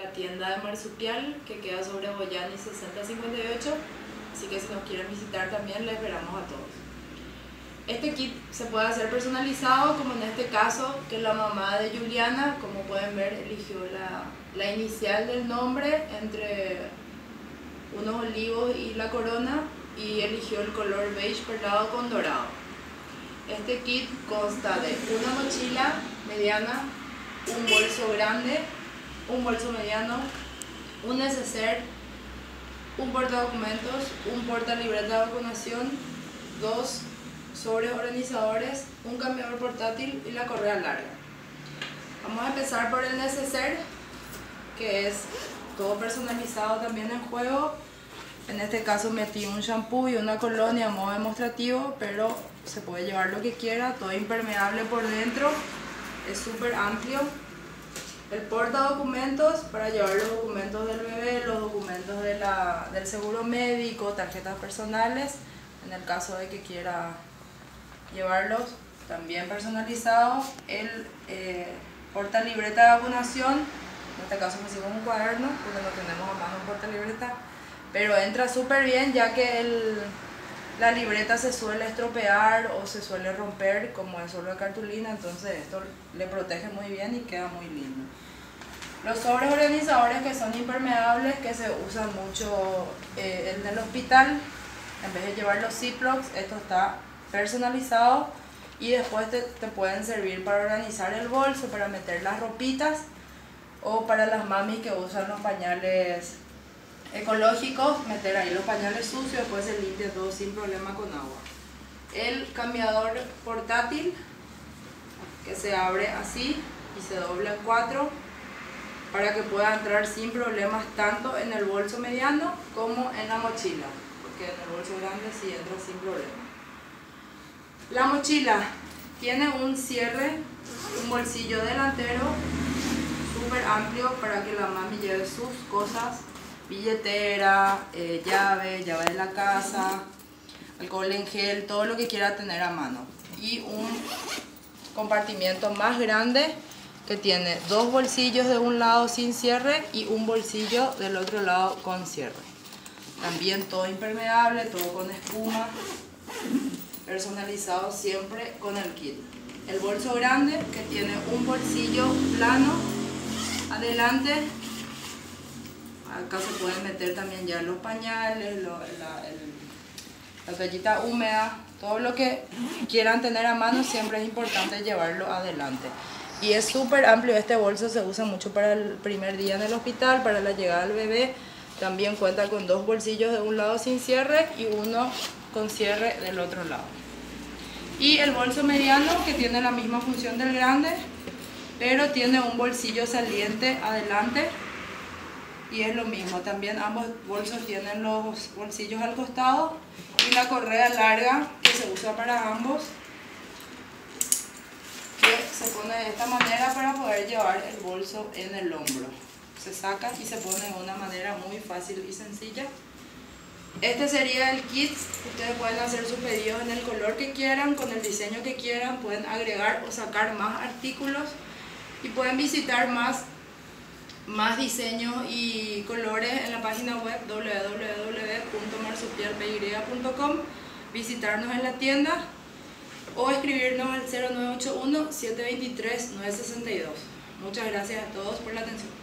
la tienda de Marsupial, que queda sobre Boyani 6058. Así que si nos quieren visitar también, les esperamos a todos. Este kit se puede hacer personalizado, como en este caso, que la mamá de Juliana, como pueden ver, eligió la inicial del nombre entre unos olivos y la corona, y eligió el color beige perlado con dorado. Este kit consta de una mochila mediana, un bolso grande, un bolso mediano, un neceser, un portadocumentos, un portalibreta de vacunación, dos sobres organizadores, un cambiador portátil y la correa larga. Vamos a empezar por el neceser, que es todo personalizado también en juego. En este caso metí un shampoo y una colonia a modo demostrativo, pero se puede llevar lo que quiera, todo impermeable por dentro, es súper amplio. El portadocumentos para llevar los documentos del bebé, los documentos del seguro médico, tarjetas personales, en el caso de que quiera llevarlos, también personalizados. El portalibreta de vacunación, en este caso pusimos un cuaderno porque no tenemos a mano un portalibreta, pero entra súper bien ya que la libreta se suele estropear o se suele romper, como es solo de cartulina, entonces esto le protege muy bien y queda muy lindo. Los sobres organizadores, que son impermeables, que se usan mucho en el hospital, en vez de llevar los Ziplocs, esto está personalizado y después te pueden servir para organizar el bolso, para meter las ropitas, o para las mamis que usan los pañales ecológicos, meter ahí los pañales sucios, después se limpia todo sin problema con agua. El cambiador portátil, que se abre así y se dobla en 4 para que pueda entrar sin problemas tanto en el bolso mediano como en la mochila, porque en el bolso grande sí entra sin problema. La mochila tiene un cierre, un bolsillo delantero súper amplio para que la mami lleve sus cosas, billetera, llave de la casa, alcohol en gel, todo lo que quiera tener a mano. Y un compartimiento más grande que tiene 2 bolsillos de un lado sin cierre y un bolsillo del otro lado con cierre. También todo impermeable, todo con espuma, personalizado siempre con el kit. El bolso grande, que tiene un bolsillo plano adelante. Acá se pueden meter también ya los pañales, la toallita húmeda, todo lo que quieran tener a mano, siempre es importante llevarlo adelante. Y es súper amplio, este bolso se usa mucho para el primer día en el hospital, para la llegada del bebé. También cuenta con 2 bolsillos de un lado sin cierre y uno con cierre del otro lado. Y el bolso mediano, que tiene la misma función del grande, pero tiene un bolsillo saliente adelante. Y es lo mismo, también ambos bolsos tienen los bolsillos al costado y la correa larga que se usa para ambos, que se pone de esta manera para poder llevar el bolso en el hombro. Se saca y se pone de una manera muy fácil y sencilla. Este sería el kit. Ustedes pueden hacer sus pedidos en el color que quieran, con el diseño que quieran, pueden agregar o sacar más artículos y pueden visitar más diseños y colores en la página web www.marsupialpy.com, visitarnos en la tienda o escribirnos al 0981 723 962. Muchas gracias a todos por la atención.